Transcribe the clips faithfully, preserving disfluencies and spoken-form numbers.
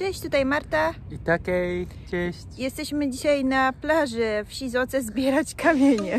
Cześć, tutaj Marta i Takej, cześć. Jesteśmy dzisiaj na plaży w Shizuoce zbierać kamienie.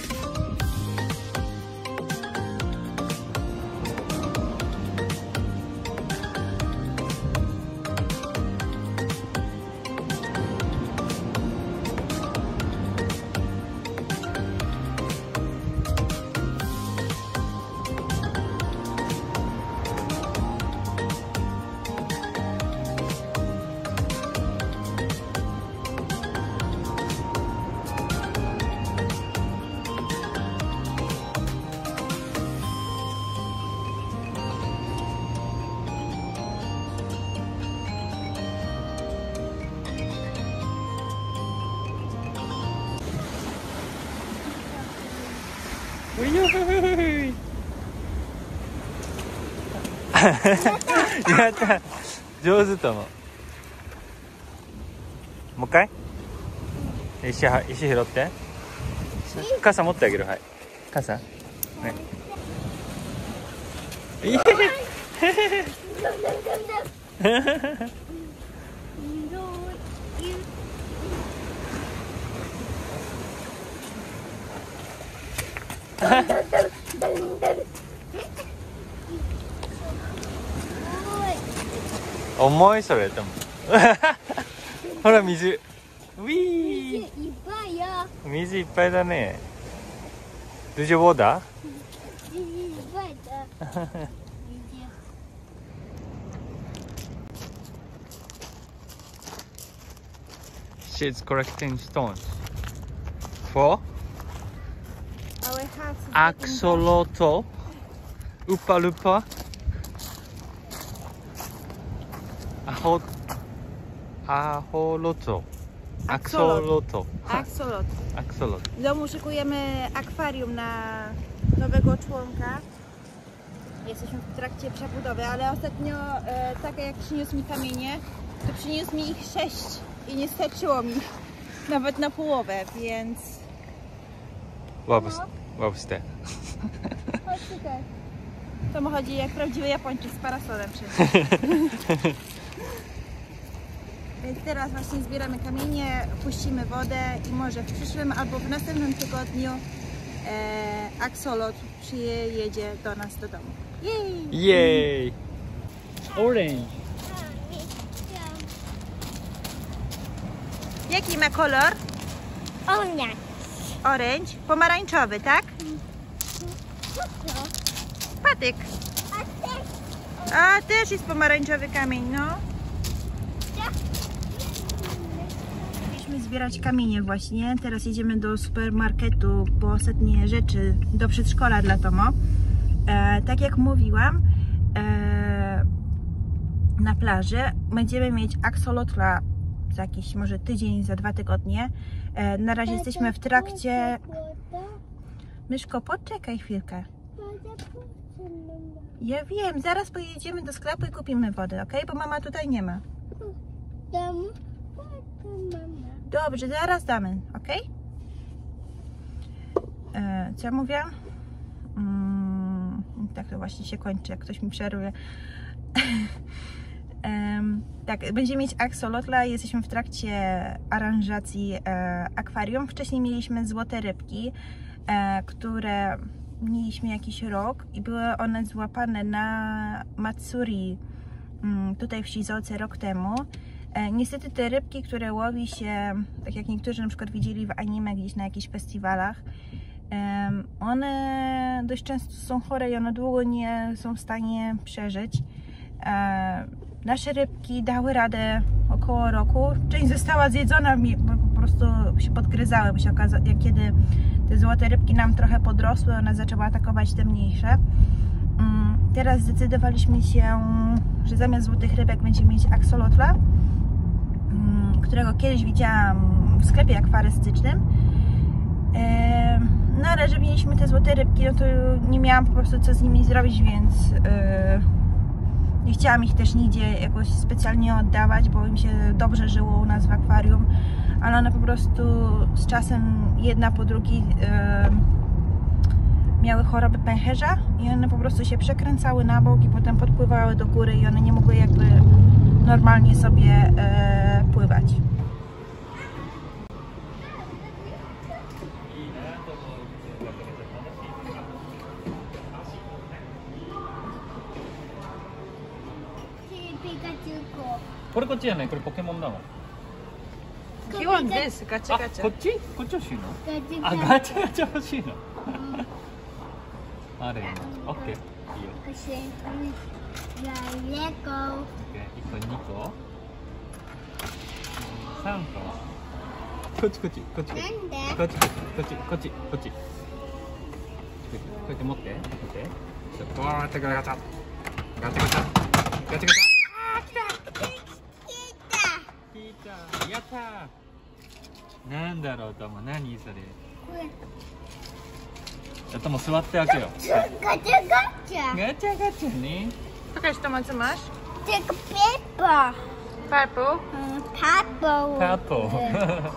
Ujujujuj. やった。上手と思う。もう一回。石は石拾って。傘持ってあげる。はい。傘。ね。いえ。重いそれでもほら水ウィー水いっぱいよ水いっぱいだねドゥジョボーダー水いっぱいだ She's collecting stones for Our house is axolotl Upa Lupa Aho Aholoto Axolotl Axolot. Axolotl W domu szykujemy akwarium na nowego członka. Jesteśmy w trakcie przebudowy, ale ostatnio e, tak jak przyniósł mi kamienie, to przyniósł mi ich sześć i nie starczyło mi nawet na połowę, więc... Łapste Chodź tutaj. To mu chodzi jak prawdziwy Japończyk z parasolem. Więc teraz właśnie zbieramy kamienie, puścimy wodę i może w przyszłym albo w następnym tygodniu e, Axolot przyjedzie do nas do domu. Jej! Jej! Orange! Jaki ma kolor? Orange. Orange. Pomarańczowy, tak? Patyk. A też jest pomarańczowy kamień, no. Mieliśmy zbierać kamienie właśnie. Teraz jedziemy do supermarketu po ostatnie rzeczy do przedszkola dla Tomo. E, tak jak mówiłam, e, na plaży będziemy mieć axolotla za jakiś może tydzień, za dwa tygodnie. E, na razie jesteśmy w trakcie... Myszko, poczekaj chwilkę. Ja wiem, zaraz pojedziemy do sklepu i kupimy wodę, ok? Bo mama tutaj nie ma. Dobrze, zaraz damy, ok? E, co ja mówię? Mm, tak to właśnie się kończy, jak ktoś mi przerwie. Um, tak, będziemy mieć axolotla, jesteśmy w trakcie aranżacji e, akwarium. Wcześniej mieliśmy złote rybki, e, które mieliśmy jakiś rok i były one złapane na Matsuri um, tutaj w Shizuoce rok temu. E, niestety te rybki, które łowi się, tak jak niektórzy na przykład widzieli w anime gdzieś na jakichś festiwalach, e, one dość często są chore i one długo nie są w stanie przeżyć. E, Nasze rybki dały radę około roku. Część została zjedzona, bo po prostu się podgryzały, bo się okazało, jak kiedy te złote rybki nam trochę podrosły, one zaczęły atakować te mniejsze. Teraz zdecydowaliśmy się, że zamiast złotych rybek będziemy mieć axolotla, którego kiedyś widziałam w sklepie akwarystycznym. No ale że mieliśmy te złote rybki, no to nie miałam po prostu co z nimi zrobić, więc nie chciałam ich też nigdzie jakoś specjalnie oddawać, bo im się dobrze żyło u nas w akwarium, ale one po prostu z czasem jedna po drugiej e, miały chorobę pęcherza i one po prostu się przekręcały na bok i potem podpływały do góry i one nie mogły jakby normalnie sobie e, pływać. これこっちじゃない、これポケモンだもん。 You want this? ガチャガチャ。 こっち？こっち欲しいの？あ、 ガチャガチャガチャ欲しいの。あれ、オッケー。いいよ。 ガチャレゴ。 オッケー。一個、二個。三個。こっちこっちこっち。 なんで？ こっちこっちこっちこっち。こうやって持って持って。こうやってガチャ。ガチャガチャ。ガチャガチャ。聞いた。やったー。なんだろうとも、何それ。 これ。 じゃあとも座って開けよう。 ガチャガチャ。 ガチャガチャね。 Pokaż Tomo, co masz? Take paper. Purple. Mm, purple. カット。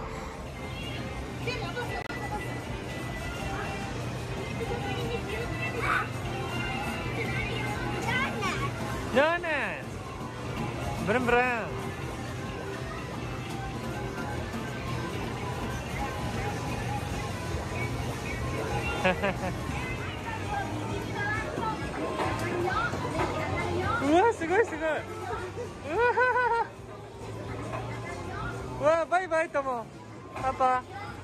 ドーナツ。ブルンブルン。うわ、すごいすごい。うわうわ、バイバイとも。パパ。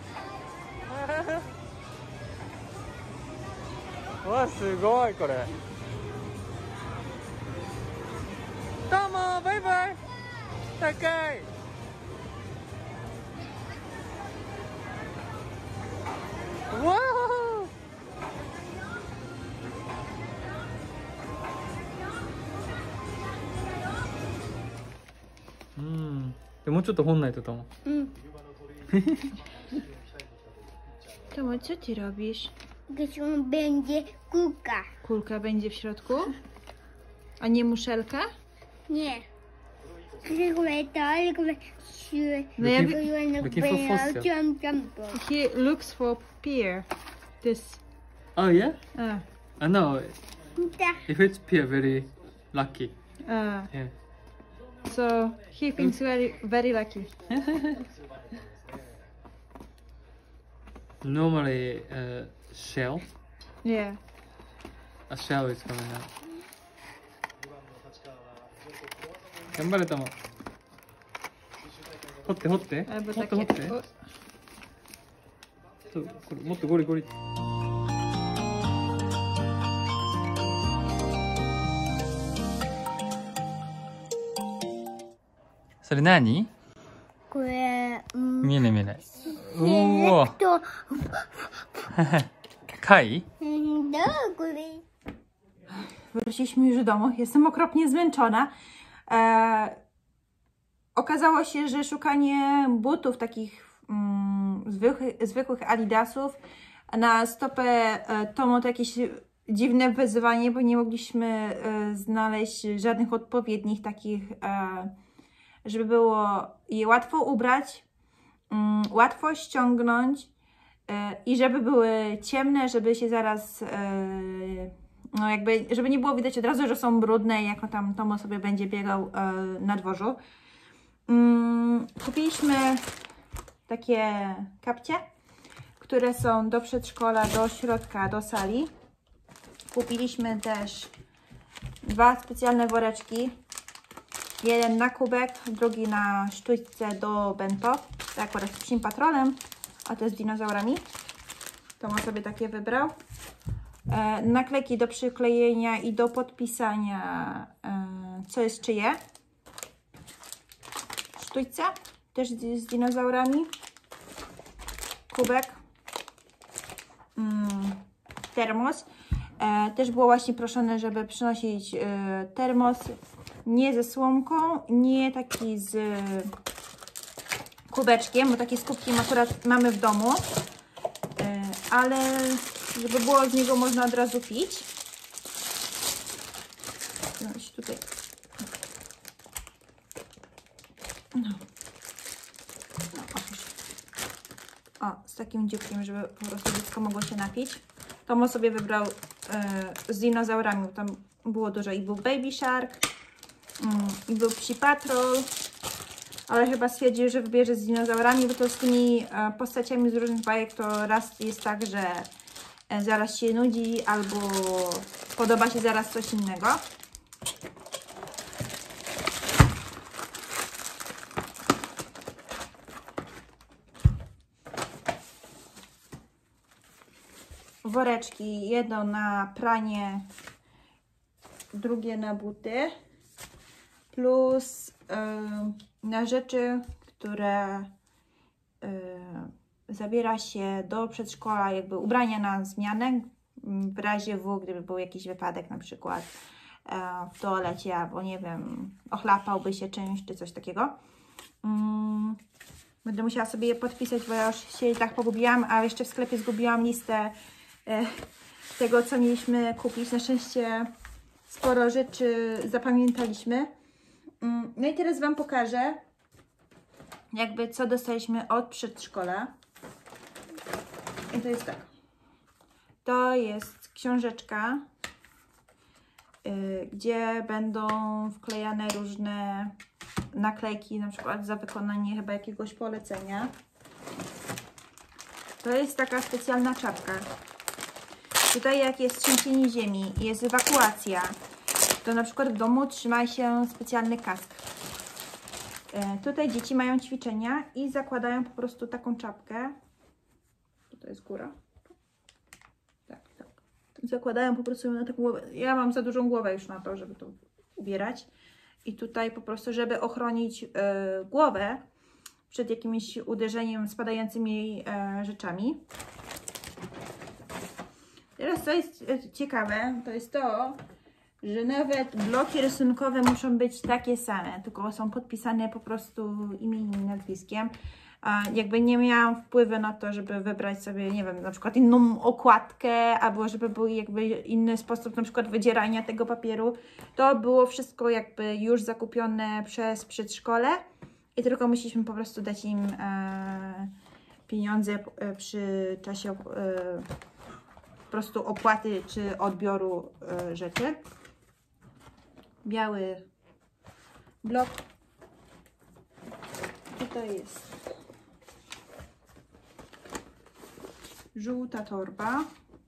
うわ、すごいこれ。どうも、バイバイ。高い。わお。うん。でもうちょっと本ないとと思う。 Mm. Tomo, co ty robisz? Gdzie będzie kulka? Kulka będzie w środku? A nie muszelka? Nie. Tylko to, tylko No ja Looking- wi- looking for fossil. jump, jump. He looks for pear. This. Oh yeah? Uh, I know. Tak. If it's pear, very lucky. uh, Yeah. so he thinks very, very lucky. Normally, uh, shell. Yeah. A shell is coming out. 頑張れたもん。掘って掘って。 Albo 掘って掘っ takie. て。 O, そうこれもっとゴリゴリ。それ何？ これ、うん、 見えない見えない。うえおーっと、 貝？ mm, dobry. Wróciliśmy już do domu. Jestem okropnie zmęczona. E, okazało się, że szukanie butów takich mm, zwykłych, zwykłych adidasów na stopę e, Tomo to jakieś dziwne wyzwanie, bo nie mogliśmy e, znaleźć żadnych odpowiednich takich, e, żeby było je łatwo ubrać, mm, łatwo ściągnąć e, i żeby były ciemne, żeby się zaraz e, no jakby, żeby nie było widać od razu, że są brudne, jako tam Tomo sobie będzie biegał e, na dworzu. Mm, kupiliśmy takie kapcie, które są do przedszkola, do środka, do sali. Kupiliśmy też dwa specjalne woreczki. Jeden na kubek, drugi na sztućce do bento. Tak akurat z psim patrolem, a to z dinozaurami. Tomo sobie takie wybrał. E, naklejki do przyklejenia i do podpisania, e, co jest czyje. Sztućce, też z, z dinozaurami. Kubek. Mm, termos. E, też było właśnie proszone, żeby przynosić e, termos nie ze słomką, nie taki z kubeczkiem, bo takie z kubkiem akurat mamy w domu. E, ale żeby było z niego można od razu pić. No się tutaj. No. No, o, z takim dzióbkiem, żeby po prostu dziecko mogło się napić. Tomo sobie wybrał e, z dinozaurami, tam było dużo i był Baby Shark, i był Psi Patrol, ale chyba stwierdził, że wybierze z dinozaurami, bo to z tymi postaciami z różnych bajek to raz jest tak, że zaraz się nudzi albo podoba się zaraz coś innego. Woreczki, jedno na pranie, drugie na buty, plus yy, na rzeczy, które yy, zabiera się do przedszkola, jakby ubrania na zmianę, w razie W, gdyby był jakiś wypadek na przykład yy, w toalecie, albo nie wiem, ochlapałby się czymś, czy coś takiego. Yy, będę musiała sobie je podpisać, bo ja już się i tak pogubiłam, a jeszcze w sklepie zgubiłam listę tego, co mieliśmy kupić. Na szczęście sporo rzeczy zapamiętaliśmy. No i teraz Wam pokażę, jakby co dostaliśmy od przedszkola. I to jest tak. To jest książeczka, yy, gdzie będą wklejane różne naklejki, na przykład za wykonanie chyba jakiegoś polecenia. To jest taka specjalna czapka. Tutaj jak jest trzęsienie ziemi, jest ewakuacja, to na przykład w domu trzyma się specjalny kask. E, tutaj dzieci mają ćwiczenia i zakładają po prostu taką czapkę. To jest góra. Tak, tak. Zakładają po prostu na taką głowę. Ja mam za dużą głowę już na to, żeby to ubierać. I tutaj po prostu, żeby ochronić e, głowę przed jakimś uderzeniem, spadającymi e, rzeczami. Teraz co jest ciekawe, to jest to, że nawet bloki rysunkowe muszą być takie same, tylko są podpisane po prostu imieniem i nazwiskiem. A jakby nie miałam wpływu na to, żeby wybrać sobie, nie wiem, na przykład inną okładkę, albo żeby był jakby inny sposób na przykład wydzierania tego papieru. To było wszystko jakby już zakupione przez przedszkole i tylko musieliśmy po prostu dać im e, pieniądze e, przy czasie e, po prostu opłaty czy odbioru y, rzeczy. Biały blok. Tutaj jest żółta torba.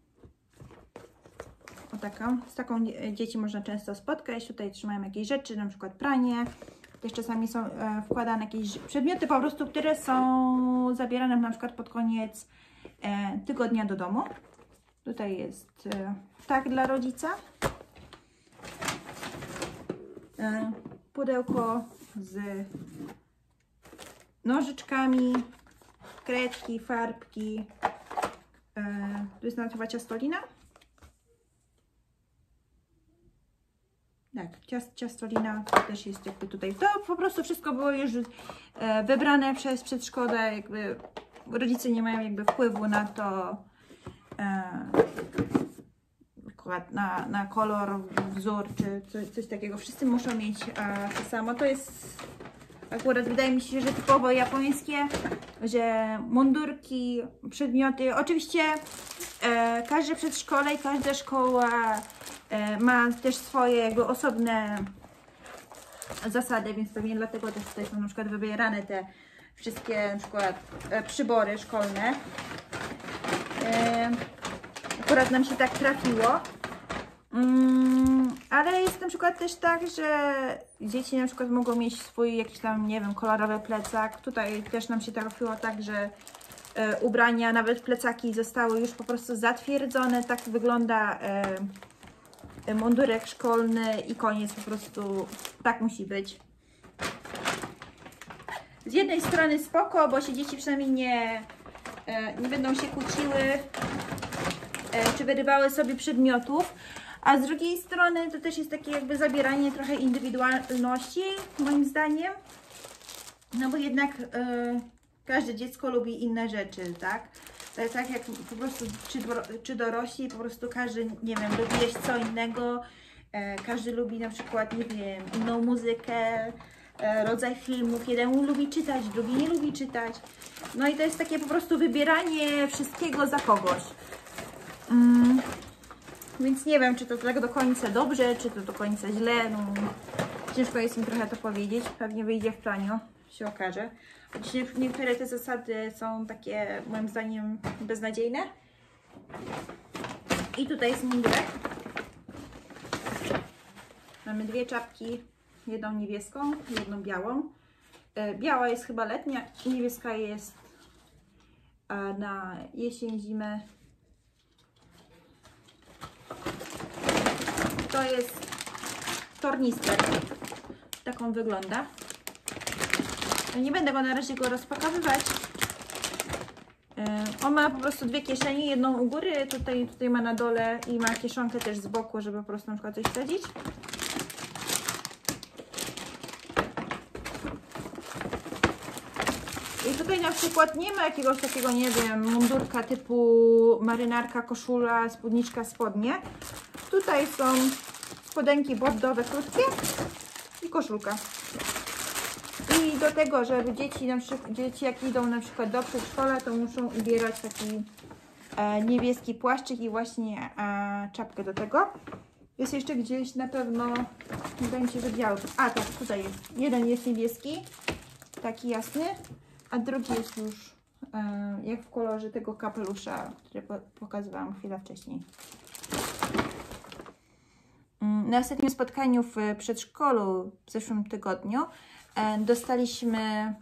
O taką. Z taką dzieci można często spotkać. Tutaj trzymają jakieś rzeczy, na przykład pranie. Też czasami są e, wkładane jakieś przedmioty po prostu, które są zabierane na przykład pod koniec e, tygodnia do domu. Tutaj jest e, tak dla rodzica. E, pudełko z nożyczkami, kredki, farbki. E, to jest nawet chyba ciastolina. Tak, ciast, ciastolina to też jest jakby tutaj. To po prostu wszystko było już e, wybrane przez przedszkole. Jakby rodzice nie mają jakby wpływu na to, Na, na kolor, wzór czy coś, coś takiego. Wszyscy muszą mieć e, to samo. To jest akurat wydaje mi się, że typowo japońskie, że mundurki, przedmioty. Oczywiście e, każde przedszkole i każda szkoła e, ma też swoje jakby osobne zasady, więc pewnie dlatego też tutaj są na przykład wybierane te wszystkie na przykład e, przybory szkolne. E, Akurat nam się tak trafiło, mm, ale jest na przykład też tak, że dzieci na przykład mogą mieć swój jakiś tam, nie wiem, kolorowy plecak. Tutaj też nam się trafiło tak, że e, ubrania, nawet plecaki zostały już po prostu zatwierdzone. Tak wygląda e, mundurek szkolny i koniec, po prostu tak musi być. Z jednej strony spoko, bo się dzieci przynajmniej nie, e, nie będą się kłóciły, czy wyrywały sobie przedmiotów, a z drugiej strony to też jest takie jakby zabieranie trochę indywidualności, moim zdaniem, no bo jednak y, każde dziecko lubi inne rzeczy, tak? To jest tak jak po prostu czy, czy dorośli, po prostu każdy, nie wiem, lubi jeść co innego, e, każdy lubi na przykład, nie wiem, inną muzykę, e, rodzaj filmów, jeden lubi czytać, drugi nie lubi czytać, no i to jest takie po prostu wybieranie wszystkiego za kogoś. Mm, więc nie wiem, czy to tak do końca dobrze, czy to do końca źle. No, Ciężko jest im trochę to powiedzieć, pewnie wyjdzie w planie, się okaże. Niektóre te zasady są takie, moim zdaniem, beznadziejne. I tutaj jest mundurek. Mamy dwie czapki, jedną niebieską, jedną białą. Biała jest chyba letnia, niebieska jest na jesień, zimę. To jest tornister. Taką wygląda. Nie będę go na razie go rozpakowywać. On ma po prostu dwie kieszenie, jedną u góry, tutaj, tutaj ma na dole i ma kieszonkę też z boku, żeby po prostu na przykład coś wsadzić. I tutaj na przykład nie ma jakiegoś takiego, nie wiem, mundurka typu marynarka, koszula, spódniczka, spodnie. Tutaj są spodenki bordowe krótkie i koszulka. I do tego, żeby dzieci, na przykład, dzieci jak idą na przykład do przedszkola, to muszą ubierać taki e, niebieski płaszczyk i właśnie e, czapkę do tego. Jest jeszcze gdzieś na pewno, wydaje mi się, że biały. A tak, tutaj jest. Jeden jest niebieski, taki jasny, a drugi jest już e, jak w kolorze tego kapelusza, który po, pokazywałam chwilę wcześniej. Na ostatnim spotkaniu w przedszkolu w zeszłym tygodniu e, dostaliśmy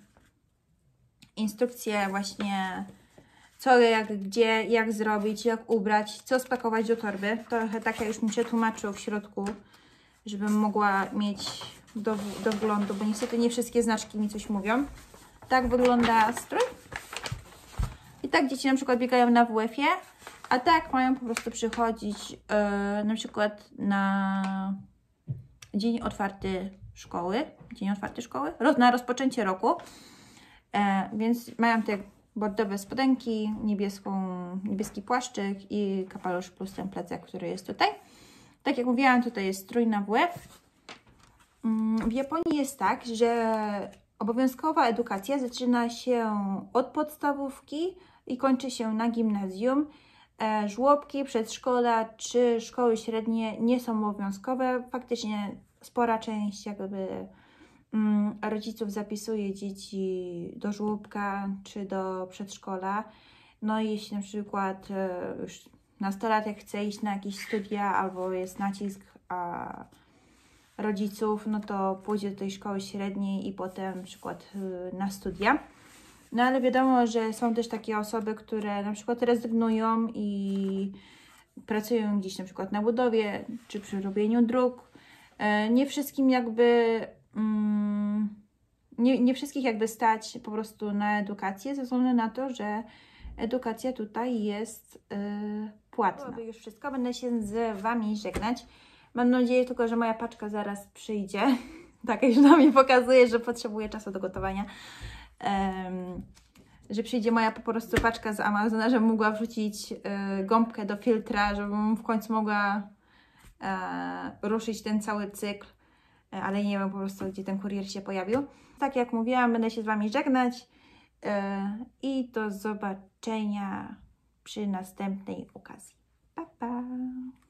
instrukcję właśnie co, jak, gdzie, jak zrobić, jak ubrać, co spakować do torby. Trochę tak już mi przetłumaczył w środku, żebym mogła mieć do, do wglądu, bo niestety nie wszystkie znaczki mi coś mówią. Tak wygląda strój. I tak dzieci na przykład biegają na W F-ie, a tak mają po prostu przychodzić yy, na przykład na dzień otwarty szkoły, dzień otwarty szkoły, na rozpoczęcie roku. E, więc mają te bordowe spodenki, niebieską, niebieski płaszczyk i kapelusz plus ten plecak, który jest tutaj. Tak jak mówiłam, tutaj jest strój na W F. W Japonii jest tak, że obowiązkowa edukacja zaczyna się od podstawówki i kończy się na gimnazjum. Żłobki, przedszkola czy szkoły średnie nie są obowiązkowe. Faktycznie spora część jakby mm, rodziców zapisuje dzieci do żłobka czy do przedszkola. No i jeśli na przykład e, już nastolatek chce iść na jakieś studia albo jest nacisk a, rodziców, no to pójdzie do tej szkoły średniej i potem na przykład y, na studia. No ale wiadomo, że są też takie osoby, które na przykład rezygnują i pracują gdzieś na przykład na budowie, czy przy robieniu dróg. Nie wszystkim jakby, mm, nie, nie wszystkich jakby stać po prostu na edukację, ze względu na to, że edukacja tutaj jest yy, płatna. To już wszystko, będę się z Wami żegnać. Mam nadzieję tylko, że moja paczka zaraz przyjdzie. Tak, już na mnie pokazuje, że potrzebuję czasu do gotowania. Um, że przyjdzie moja po prostu paczka z Amazona, żebym mogła wrzucić y, gąbkę do filtra, żebym w końcu mogła y, ruszyć ten cały cykl, y, ale nie wiem po prostu, gdzie ten kurier się pojawił. Tak jak mówiłam, będę się z Wami żegnać y, i do zobaczenia przy następnej okazji. Pa, pa!